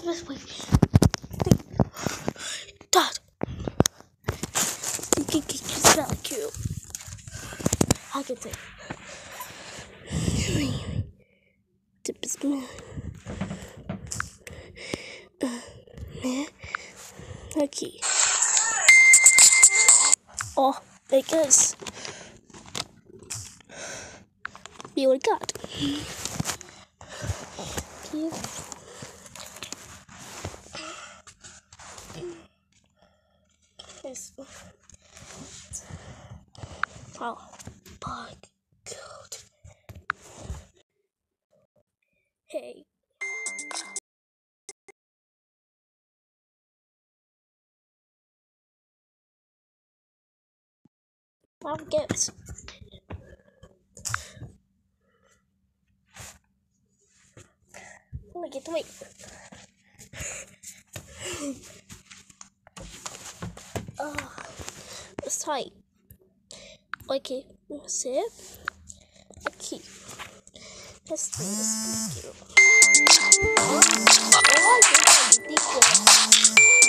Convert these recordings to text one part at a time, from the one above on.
this way. Dad. It's really cute. I can take. Tip is mine. Okay. Oh, because we were God. Yes. Oh, my God. Hey. I'll get. Oh my God, wait. It's tight. Okay, that's it. Okay. Let's do this video. Oh, this is ridiculous.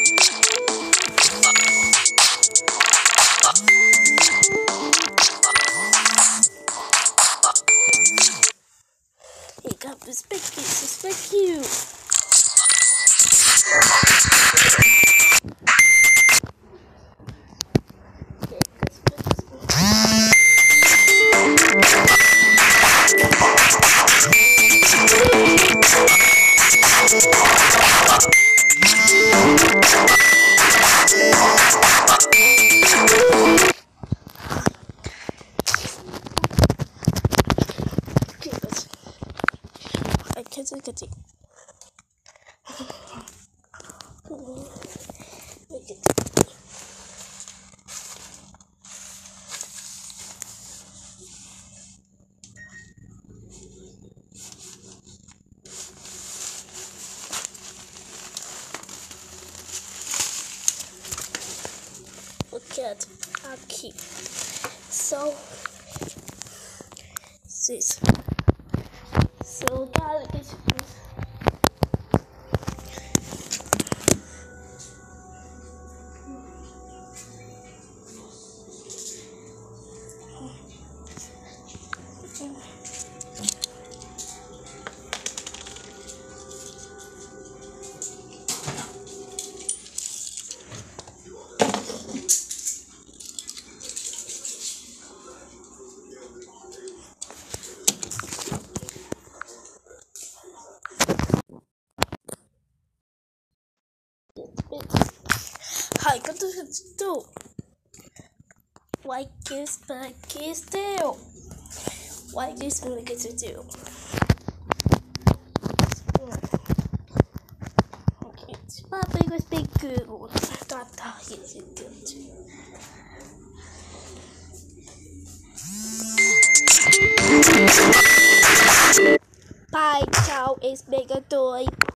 Hey, got this big piece. It's so cute. Kecil. Look at how cute. So this. So gotta get this. Hi, what does it do? What is spaghetti do? What is spaghetti do? Okay, Papa was big good. That is good. Bye, ciao, it's bigger toy.